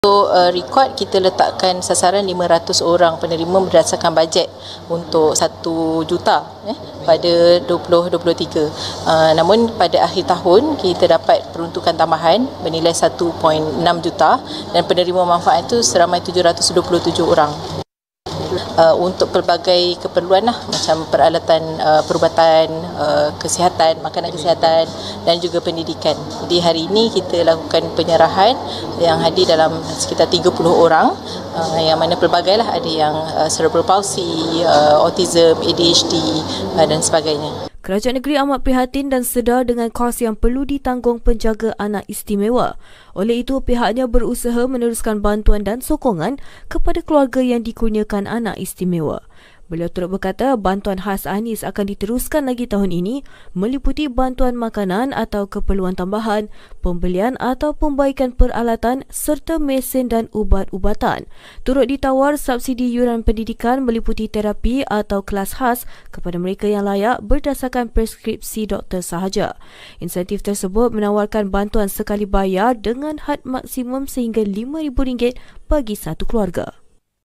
Untuk rekod, kita letakkan sasaran 500 orang penerima berdasarkan bajet untuk 1 juta pada 2023. Namun pada akhir tahun kita dapat peruntukan tambahan bernilai 1.6 juta dan penerima manfaat itu seramai 727 orang. Untuk pelbagai keperluan macam peralatan perubatan, kesihatan, makanan kesihatan dan juga pendidikan. Jadi hari ini kita lakukan penyerahan yang hadir dalam sekitar 30 orang yang mana pelbagailah, ada yang cerebral palsy, autism, ADHD dan sebagainya. Kerajaan negeri amat prihatin dan sedar dengan kos yang perlu ditanggung penjaga anak istimewa. Oleh itu, pihaknya berusaha meneruskan bantuan dan sokongan kepada keluarga yang dikurniakan anak istimewa. Beliau turut berkata bantuan khas Anies akan diteruskan lagi tahun ini meliputi bantuan makanan atau keperluan tambahan, pembelian atau pembaikan peralatan serta mesin dan ubat-ubatan. Turut ditawar subsidi yuran pendidikan meliputi terapi atau kelas khas kepada mereka yang layak berdasarkan preskripsi doktor sahaja. Insentif tersebut menawarkan bantuan sekali bayar dengan had maksimum sehingga RM5,000 bagi satu keluarga.